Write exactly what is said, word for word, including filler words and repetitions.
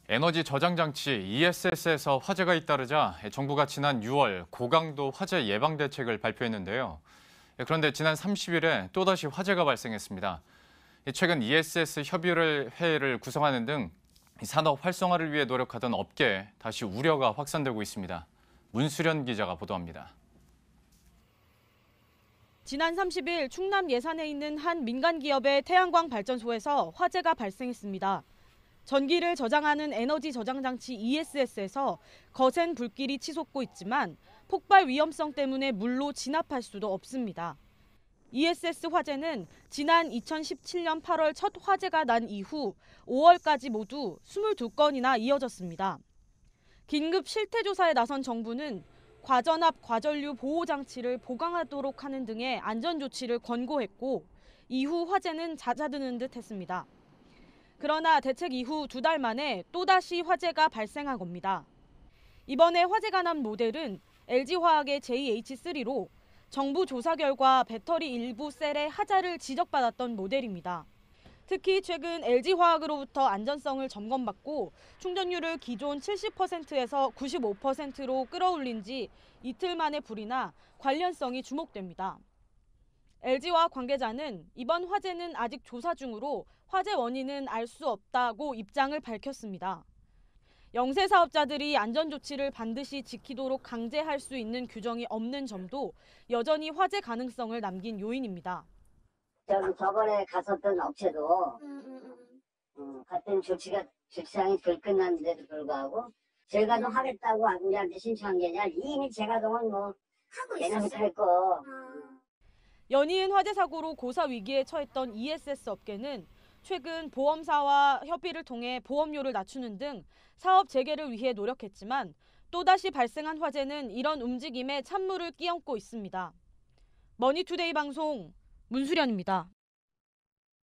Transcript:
에너지 저장 장치 이에스에스에서 화재가 잇따르자 정부가 지난 유월 고강도 화재 예방 대책을 발표했는데요. 그런데 지난 삼십 일에 또다시 화재가 발생했습니다. 최근 이에스에스 협의를 회의를 구성하는 등 산업 활성화를 위해 노력하던 업계에 다시 우려가 확산되고 있습니다. 문수련 기자가 보도합니다. 지난 삼십 일 충남 예산에 있는 한 민간 기업의 태양광 발전소에서 화재가 발생했습니다. 전기를 저장하는 에너지 저장 장치 이에스에스에서 거센 불길이 치솟고 있지만 폭발 위험성 때문에 물로 진압할 수도 없습니다. 이에스에스 화재는 지난 이천십칠 년 팔월 첫 화재가 난 이후 오월까지 모두 이십이 건이나 이어졌습니다. 긴급 실태조사에 나선 정부는 과전압 과전류 보호 장치를 보강하도록 하는 등의 안전 조치를 권고했고 이후 화재는 잦아드는 듯 했습니다. 그러나 대책 이후 두 달 만에 또다시 화재가 발생한 겁니다. 이번에 화재가 난 모델은 엘지화학의 제이에이치 쓰리로 정부 조사 결과 배터리 일부 셀의 하자를 지적받았던 모델입니다. 특히 최근 엘지화학으로부터 안전성을 점검받고 충전율을 기존 칠십 퍼센트에서 구십오 퍼센트로 끌어올린 지 이틀 만에 불이 나 관련성이 주목됩니다. 엘지화학 관계자는 이번 화재는 아직 조사 중으로 화재 원인은 알 수 없다고 입장을 밝혔습니다. 영세 사업자들이 안전조치를 반드시 지키도록 강제할 수 있는 규정이 없는 점도 여전히 화재 가능성을 남긴 요인입니다. 저기 저번에 갔었던 업체도 어, 같은 조치가 조치상이 덜 끝났는데도 불구하고 재가동 하겠다고 우리한테 신청한 게 아니라 이미 재가동은 뭐 하고 내년부터 있었어요. 할 거. 연이은 화재 사고로 고사 위기에 처했던 이에스에스 업계는 최근 보험사와 협의를 통해 보험료를 낮추는 등 사업 재개를 위해 노력했지만 또다시 발생한 화재는 이런 움직임에 찬물을 끼얹고 있습니다. 머니투데이 방송 문수련입니다.